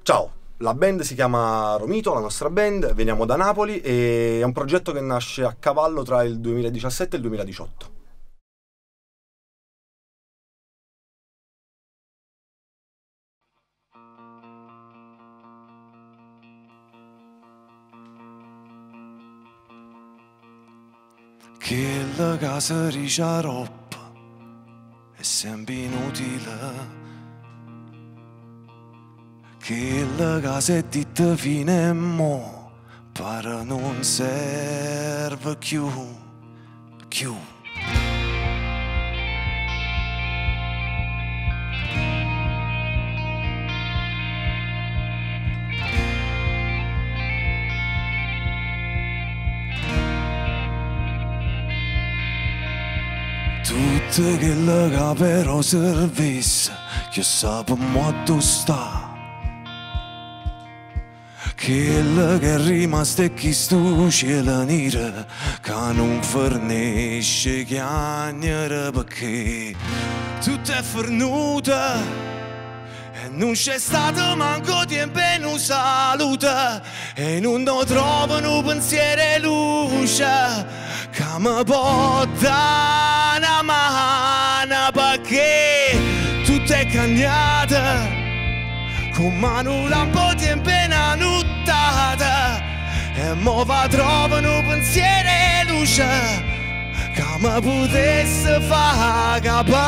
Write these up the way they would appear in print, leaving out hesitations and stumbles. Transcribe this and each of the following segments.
Ciao, la band si chiama Romito, la nostra band, veniamo da Napoli e è un progetto che nasce a cavallo tra il 2017 e il 2018. Che la casa riccia roba è sempre inutile. Che la casa è ditta fine e mo pare non serve più. Tutte quelle che però servisse, che sappiamo dove sta. Quella che è rimasta è chi stu cielo nero, che non fornisce chiagnere perché tutto è fornuto. E non c'è stato manco tempo e non saluta, e non trovano pensiero e luce che mi può dare una mano, perché tutto è cambiato come un lampo tempo e una nottata, e mo va trovano pensiero e luce che mi potesse fare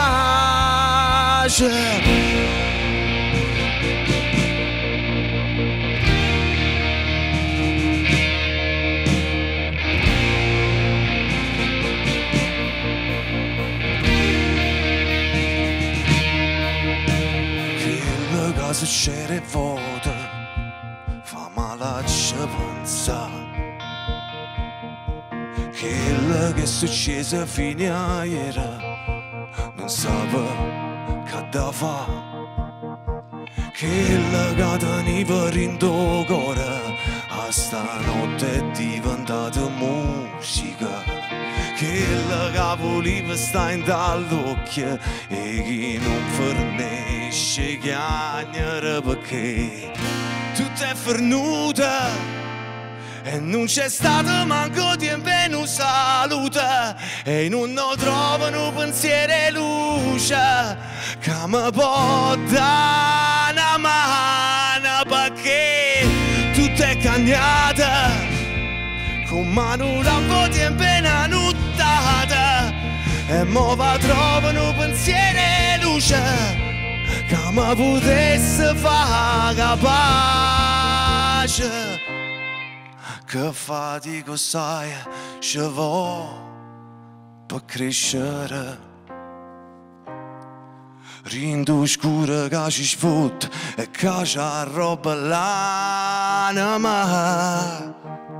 capace. Se c'era vuota, fa male a pensare. Quello che è successo fino a ieri non sape che da fa. Quello che teniva in tuo cuore a stanotte è diventata musica. Quello che voleva sta in dall'occhio e chi non fornisce chiagnere perché tutto è fornuto e non c'è stato manco tempo e non saluta, e non trovano pensiero e luce che mi può dare una mano, perché tutto è cambiato come un lampo tempo e una nottata, e mo va trovano pensiero e luce che mi potesse fare capace. Che fatica sai ci vuole per crescere, rindo scuro che ci sfotta e che ci arroba l'anima.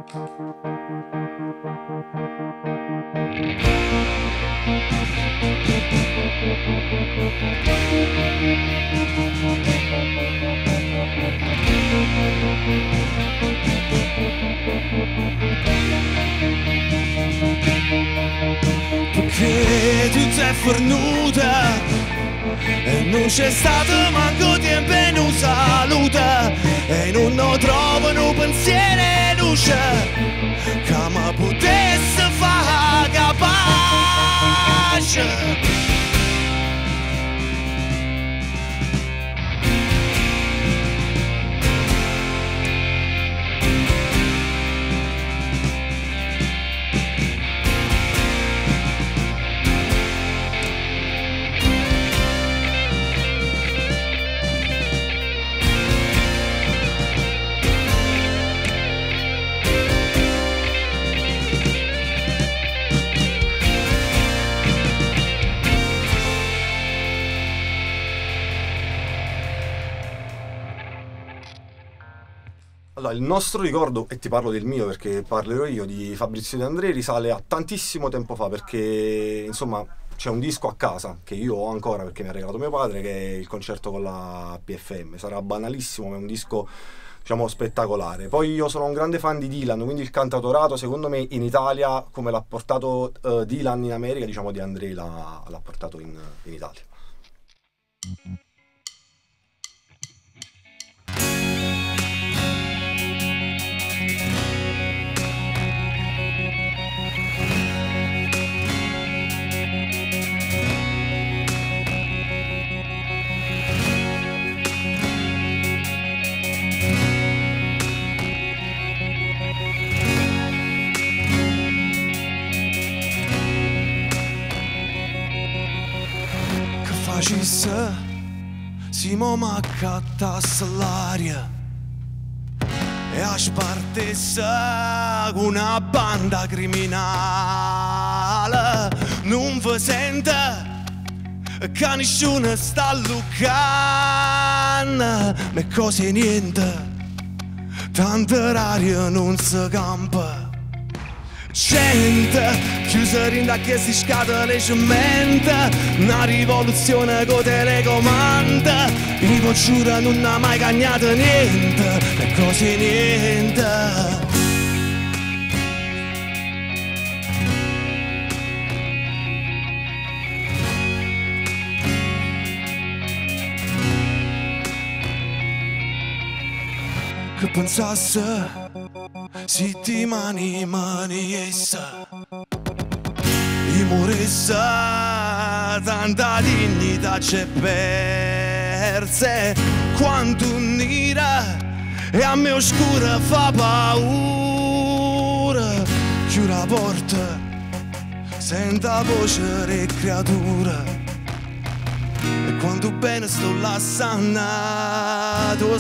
Perché tutto è fornuta e non c'è stato manco tempo e non saluta, e non trovano pensiero e luce che mi potesse fare capace. Allora, il nostro ricordo, e ti parlo del mio perché parlerò io, di Fabrizio De André, risale a tantissimo tempo fa, perché insomma c'è un disco a casa che io ho ancora perché mi ha regalato mio padre, che è il concerto con la PFM. Sarà banalissimo, ma è un disco, diciamo, spettacolare. Poi io sono un grande fan di Dylan, quindi il cantautorato secondo me in Italia, come l'ha portato Dylan in America, diciamo De André l'ha portato in Italia. facesse si mo m'accattasse l'aria e a spartesse con una banda criminale. Non vi sente che nessuno sta lucando, ma cose niente, tanta aria non si campa. Gente chiusa rinda che si scatole cementa, una rivoluzione con telecomanda. Io giuro non ha mai cagnato niente, e cose niente. Che pensasse si ti mani essa i moresse, tanta dignità c'è perse quando un'ira e a me oscura fa paura. Chiude la porta, senta voce di creatura e quando bene sto là sanna, tu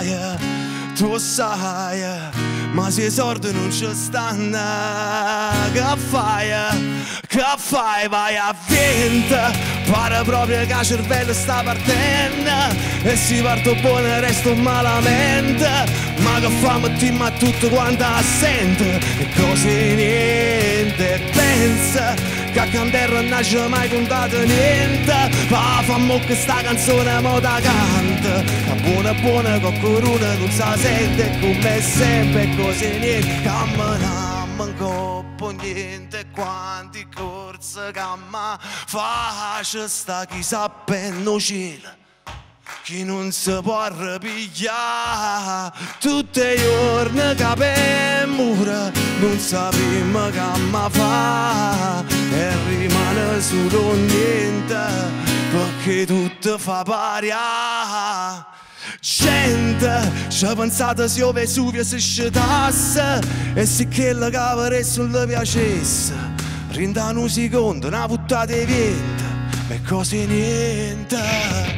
sai, ma se i sordi non ci stanno, che fai, vai a vinta, pare proprio che il cervello sta partendo, e si parte buono e resto malamente, ma che famo ma tutto quanto assente, e così niente, pensa, che a Canterra non c'è mai contato niente, fa fammo che sta canzone mo da canta, la buona con corona non sa sente, come sempre così niente, camminammo in coppa niente, quanti corse camma, faccia sta chi sa penno cielo, chi non si può arrapigliare, tutti i giorni che mura, non sappiamo che ma fa, e rimane solo niente, perché tutto fa paria. Gente, ci pensate se io Vesuvio si scetasse, e se che la cavaresse non le piacesse, rindano un secondo, una puttana di vento, e così niente.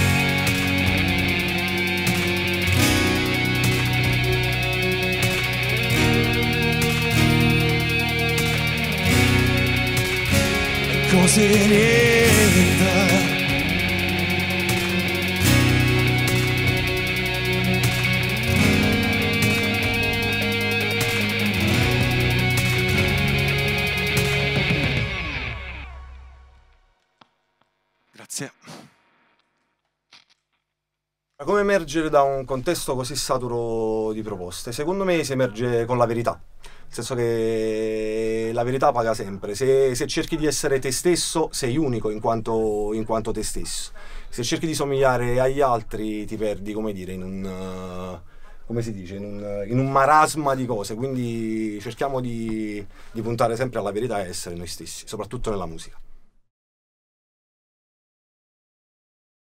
Così niente. Grazie. Ma come emergere da un contesto così saturo di proposte? Secondo me si emerge con la verità. Nel senso che la verità paga sempre. Se cerchi di essere te stesso, sei unico in quanto te stesso. Se cerchi di somigliare agli altri, ti perdi, come dire, in un marasma di cose. Quindi cerchiamo di puntare sempre alla verità e essere noi stessi, soprattutto nella musica.